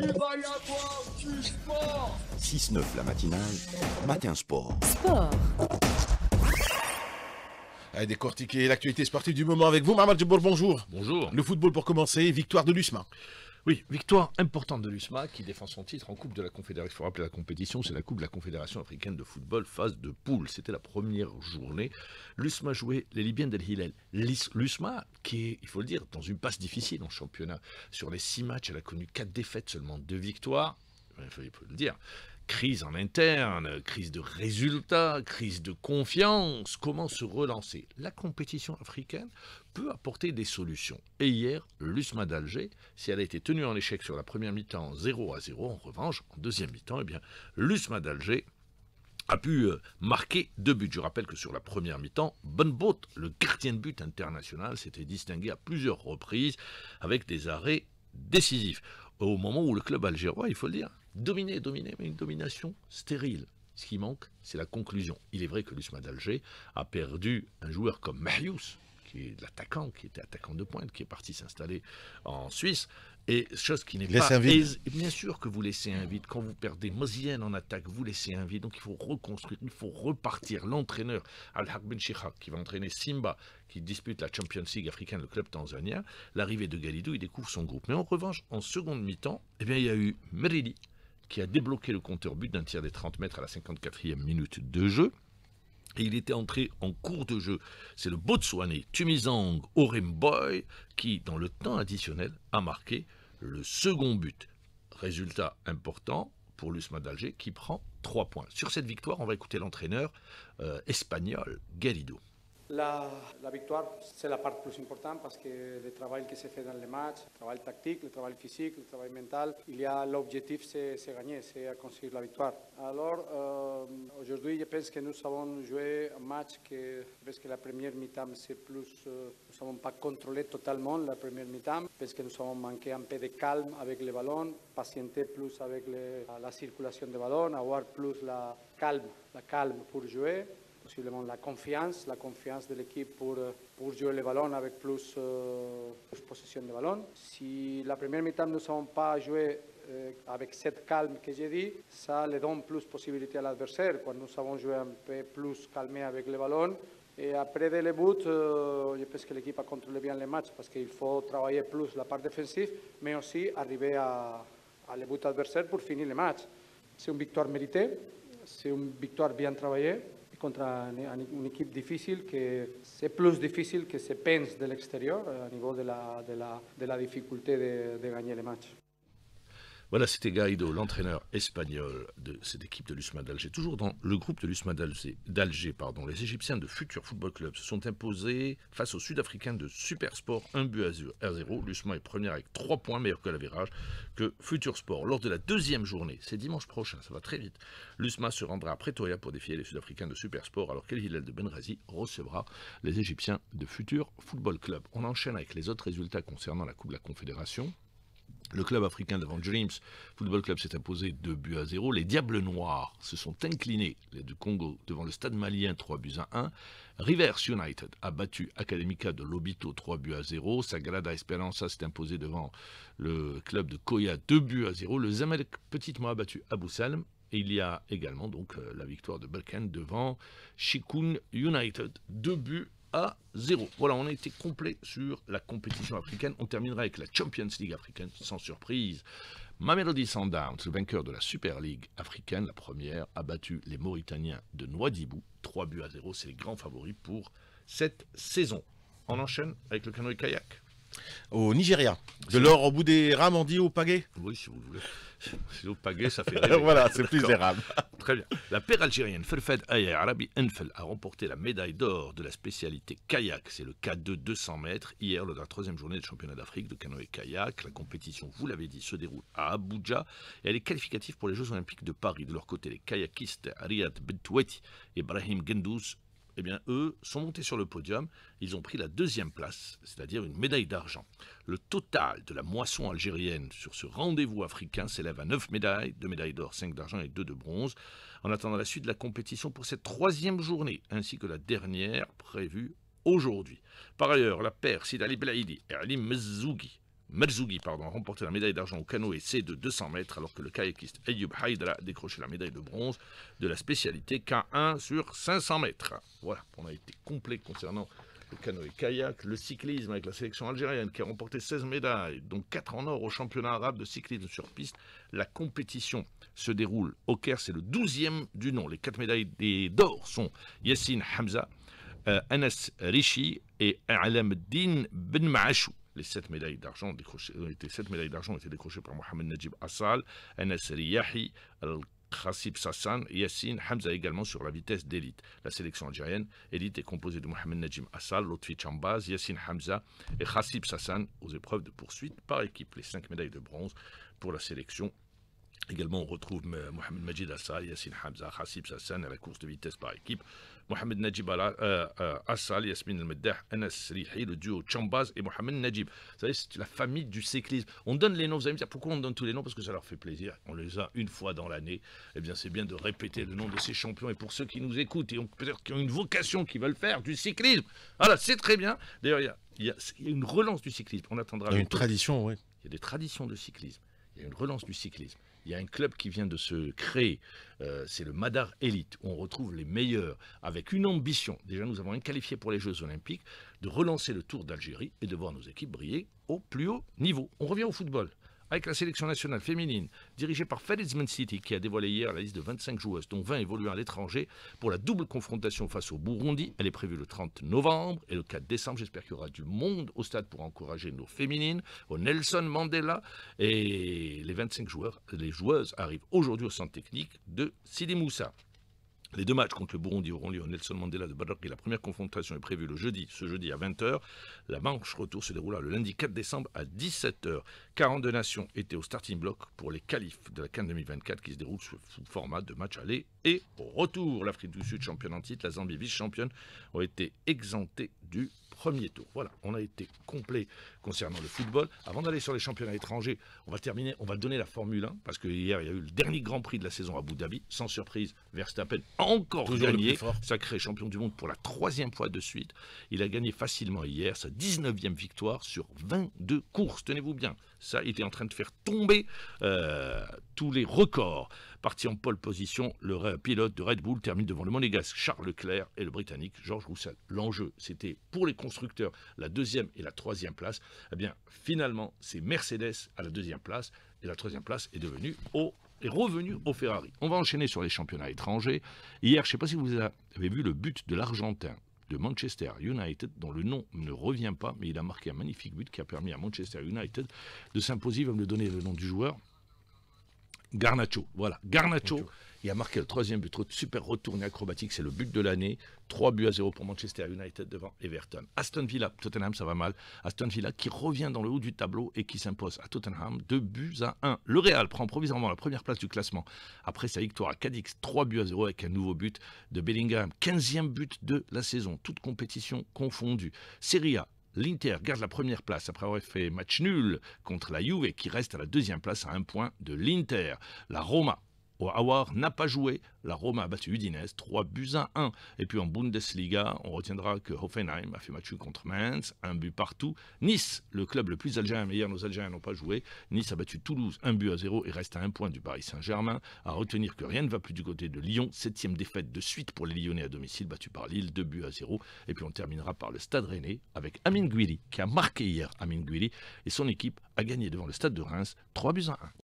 Il va y avoir du sport. 6-9 la matinale, Matin Sport. Sport. Allez, décortiquer l'actualité sportive du moment avec vous, Mohamed Djebbour, bonjour. Bonjour. Le football pour commencer, victoire de l'USMA. Oui, victoire importante de l'USMA qui défend son titre en Coupe de la Confédération. Il faut rappeler la compétition, c'est la Coupe de la Confédération africaine de football, phase de poule. C'était la première journée. L'USMA jouait les Libyens d'El Hilal. L'USMA, qui est, il faut le dire, dans une passe difficile en championnat. Sur les 6 matchs, elle a connu 4 défaites, seulement 2 victoires. Il faut le dire. Crise en interne, crise de résultats, crise de confiance. Comment se relancer? La compétition africaine peut apporter des solutions. Et hier, l'USMA d'Alger, si elle a été tenue en échec sur la première mi-temps 0-0, en revanche, en deuxième mi-temps, eh bien, l'USMA d'Alger a pu marquer 2 buts. Je rappelle que sur la première mi-temps, Bonbout, le gardien de but international, s'était distingué à plusieurs reprises avec des arrêts décisifs. Au moment où le club algérois, il faut le dire, dominé, mais une domination stérile. Ce qui manque, c'est la conclusion. Il est vrai que l'USMA d'Alger a perdu un joueur comme Marius, qui est l'attaquant, qui était attaquant de pointe, qui est parti s'installer en Suisse. Et chose qui n'est pas aisée. Bien sûr que vous laissez un vide. Quand vous perdez Mozienne en attaque, vous laissez un vide. Donc il faut reconstruire, il faut repartir. L'entraîneur, Al-Haq Ben Chikha, qui va entraîner Simba, qui dispute la Champions League africaine, le club tanzanien, l'arrivée de Galidou, il découvre son groupe. Mais en revanche, en seconde mi-temps, eh bien, il y a eu Merili, qui a débloqué le compteur but d'un tir des 30 mètres à la 54e minute de jeu. Et il était entré en cours de jeu. C'est le Botswanais Tumizang Oremboy qui, dans le temps additionnel, a marqué le second but. Résultat important pour l'USMA d'Alger qui prend 3 points. Sur cette victoire, on va écouter l'entraîneur espagnol Garrido. La victoire, c'est la part plus importante parce que le travail qui se fait dans les matchs, le travail tactique, le travail physique, le travail mental, il y a l'objectif, c'est gagner, c'est conseguir la victoire. Alors, aujourd'hui, je pense que nous avons joué un match que, parce que la première mi-temps, c'est plus, nous n'avons pas contrôlé totalement la première mi-temps, parce que nous avons manqué un peu de calme avec le ballon, patienter plus avec la circulation de ballon, avoir plus la calme pour jouer. Possiblement la confiance de l'équipe pour jouer le ballon avec plus possession de ballon. Si la première mi-temps nous n'avons pas joué avec cette calme que j'ai dit, ça le donne plus possibilité à l'adversaire. Quand nous avons joué un peu plus calmé avec le ballon, et après les buts, je pense que l'équipe a contrôlé bien les matchs parce qu'il faut travailler plus la part défensive, mais aussi arriver à les buts adversaires pour finir le match. C'est une victoire méritée, c'est une victoire bien travaillée. Contre une équipe difficile, que c'est plus difficile que se pense de l'extérieur au niveau de la difficulté de gagner les matchs. Voilà, c'était Garrido, l'entraîneur espagnol de cette équipe de l'USMA d'Alger. Toujours dans le groupe de l'USMA d'Alger, les Égyptiens de Futur Football Club se sont imposés face aux Sud-Africains de Supersport 1-0. L'USMA est première avec 3 points, meilleur que l'avérage que Futur Sport. Lors de la deuxième journée, c'est dimanche prochain, ça va très vite, l'USMA se rendra à Pretoria pour défier les Sud-Africains de Supersport, alors qu'El Hilal de Benrazi recevra les Égyptiens de Futur Football Club. On enchaîne avec les autres résultats concernant la Coupe de la Confédération. Le club africain devant Dreams Football Club s'est imposé 2-0. Les Diables Noirs se sont inclinés, les du Congo, devant le Stade malien 3-1. Rivers United a battu Académica de Lobito 3-0. Sagrada Esperança s'est imposé devant le club de Koya 2-0. Le Zamalek Petitement a battu Abou Salem. Et il y a également donc la victoire de Balkan devant Shikoun United 2-0. Voilà, on a été complet sur la compétition africaine. On terminera avec la Champions League africaine, sans surprise. Mamelodi Sundowns, le vainqueur de la Super League africaine, la première, a battu les Mauritaniens de Nouadhibou, 3-0. C'est les grands favoris pour cette saison. On enchaîne avec le canoë-kayak. Au Nigeria, de l'or au bout des rames, on dit au pagaie. Oui, si vous voulez. Si au pagaie, ça fait rêver. Voilà, c'est plus des rames. Très bien. La paire algérienne Ferfed Ayer Arabi Enfel a remporté la médaille d'or de la spécialité kayak. C'est le K2 200 mètres. Hier, lors de la 3e journée du championnat d'Afrique de canoë-kayak. La compétition, vous l'avez dit, se déroule à Abuja. Et elle est qualificative pour les Jeux Olympiques de Paris. De leur côté, les kayakistes Riyad Bentoueti et Brahim Gendous, eh bien, eux sont montés sur le podium. Ils ont pris la 2e place, c'est-à-dire une médaille d'argent. Le total de la moisson algérienne sur ce rendez-vous africain s'élève à 9 médailles, 2 médailles d'or, 5 d'argent et 2 de bronze. En attendant la suite de la compétition pour cette 3e journée, ainsi que la dernière prévue aujourd'hui. Par ailleurs, la paire Sidali Blaidi et Ali Mezzougi Merzougi a remporté la médaille d'argent au canoë C de 200 mètres, alors que le kayakiste Ayoub Haïdra a décroché la médaille de bronze de la spécialité K1 sur 500 mètres. Voilà, on a été complet concernant le canoë-kayak, le cyclisme avec la sélection algérienne qui a remporté 16 médailles, dont 4 en or au championnat arabe de cyclisme sur piste. La compétition se déroule au Caire, c'est le 12e du nom. Les 4 médailles d'or sont Yassine Hamza, Anas Rishi et Alameddin Ben Maachou. Les 7 médailles d'argent ont été décrochées par Mohamed Najib Assal, Anas Riyahi, Khassib Sassan et Yassine Hamza également sur la vitesse d'élite. La sélection algérienne élite est composée de Mohamed Najib Assal, Lotfi Chambaz, Yassine Hamza et Khassib Sassan aux épreuves de poursuite par équipe. Les 5 médailles de bronze pour la sélection. Également, on retrouve Mohamed Majid Assal, Yassine Hamza, Khassib Sassan à la course de vitesse par équipe. Mohamed Najib Assal, Yasmin El-Meddah, Anas Rihi, le duo Chambaz et Mohamed Najib. Vous savez, c'est la famille du cyclisme. On donne les noms, vous allez me dire pourquoi on donne tous les noms? Parce que ça leur fait plaisir. On les a une fois dans l'année. Eh bien, c'est bien de répéter le nom de ces champions. Et pour ceux qui nous écoutent et peut-être qui ont une vocation, qui veulent faire du cyclisme, voilà, c'est très bien. D'ailleurs, il y a une relance du cyclisme. On attendra. Il y a une tradition, oui. Il y a des traditions de cyclisme. Il y a une relance du cyclisme. Il y a un club qui vient de se créer, c'est le Madar Elite, où on retrouve les meilleurs, avec une ambition. Déjà, nous avons un qualifié pour les Jeux Olympiques, de relancer le Tour d'Algérie et de voir nos équipes briller au plus haut niveau. On revient au football, avec la sélection nationale féminine, dirigée par Ferizman City, qui a dévoilé hier la liste de 25 joueuses, dont 20 évoluant à l'étranger, pour la double confrontation face au Burundi. Elle est prévue le 30 novembre et le 4 décembre. J'espère qu'il y aura du monde au stade pour encourager nos féminines, au Nelson Mandela. Et les 25 joueuses arrivent aujourd'hui au centre technique de Sidi Moussa. Les 2 matchs contre le Burundi auront lieu au Nelson Mandela de Badr et la première confrontation est prévue ce jeudi à 20h. La manche retour se déroulera le lundi 4 décembre à 17h. 42 nations étaient au starting block pour les qualifs de la CAN 2024 qui se déroulent sous format de match aller et retour. L'Afrique du Sud, championne en titre, la Zambie, vice-championne, ont été exemptés du premier tour. Voilà, on a été complet concernant le football. Avant d'aller sur les championnats étrangers, on va donner la Formule 1, parce que hier, il y a eu le dernier Grand Prix de la saison à Abu Dhabi. Sans surprise, Verstappen a encore gagné, sacré champion du monde pour la 3e fois de suite. Il a gagné facilement hier, sa 19e victoire sur 22 courses. Tenez-vous bien, ça, il était en train de faire tomber tous les records. Parti en pole position, le pilote de Red Bull termine devant le monégasque Charles Leclerc et le britannique George Russell. L'enjeu, c'était pour les constructeurs la 2e et la 3e place. Eh bien, finalement, c'est Mercedes à la 2e place et la 3e place est revenue au Ferrari. On va enchaîner sur les championnats étrangers. Hier, je ne sais pas si vous avez vu le but de l'Argentin de Manchester United, dont le nom ne revient pas, mais il a marqué un magnifique but qui a permis à Manchester United de s'imposer. Il va me donner le nom du joueur. Garnacho, voilà, Garnacho, il a marqué le 3e but, super retourné acrobatique, c'est le but de l'année, 3-0 pour Manchester United devant Everton. Aston Villa, Tottenham ça va mal, Aston Villa qui revient dans le haut du tableau et qui s'impose à Tottenham 2-1. Le Real prend provisoirement la première place du classement après sa victoire à Cadix, 3-0 avec un nouveau but de Bellingham, 15e but de la saison, toute compétition confondue. Serie A, l'Inter garde la première place après avoir fait match nul contre la Juve qui reste à la 2e place à 1 point de l'Inter. La Roma au Awar n'a pas joué. La Roma a battu Udinese 3-1. Et puis en Bundesliga, on retiendra que Hoffenheim a fait match nul contre Mainz, 1 but partout. Nice, le club le plus algérien, mais hier nos Algériens n'ont pas joué. Nice a battu Toulouse 1-0 et reste à 1 point du Paris Saint-Germain. À retenir que rien ne va plus du côté de Lyon. 7e défaite de suite pour les Lyonnais à domicile, battu par Lille 2-0. Et puis on terminera par le Stade Rennais avec Amine Gouiri qui a marqué hier. Amine Gouiri et son équipe a gagné devant le Stade de Reims 3-1.